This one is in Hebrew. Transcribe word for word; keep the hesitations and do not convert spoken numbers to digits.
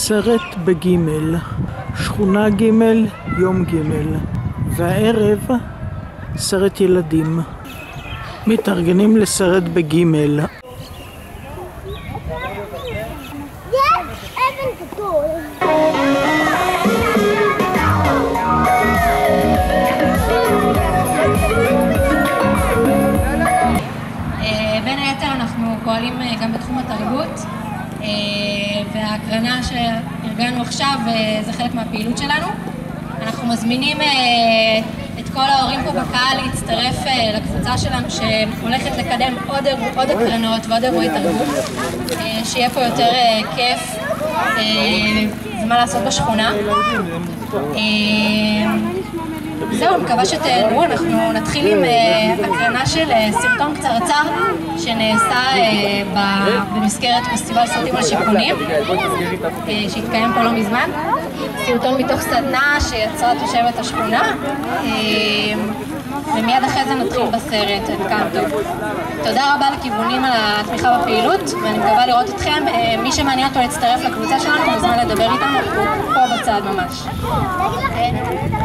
סרט בגימל, שכונה גימל, יום גימל, והערב סרט ילדים. מתארגנים לסרט בגימל. בין היתר אנחנו פועלים גם בתחום התרבות, וההקרנה שארגנו עכשיו זה חלק מהפעילות שלנו. אנחנו מזמינים את כל ההורים פה בקהל להצטרף לקבוצה שלנו שהולכת לקדם עוד, עוד הקרנות ועוד אירועי תרבות, שיהיה פה יותר כיף, זה מה לעשות בשכונה. זהו, אני מקווה שתראו, אנחנו נתחיל עם הקרנה של סרטון קצרצר שנעשה במסגרת פסטיבל סרטים על שיכונים שהתקיים פה לא מזמן. סרטון מתוך סדנה שיצרה תושבת השכונה, ומיד אחרי זה נתחיל בסרט. כאן טוב. תודה רבה לכיוונים על התמיכה בפעילות, ואני מקווה לראות אתכם. מי שמעניין אותו להצטרף לקבוצה שלנו מוזמן לדבר איתנו פה בצד ממש.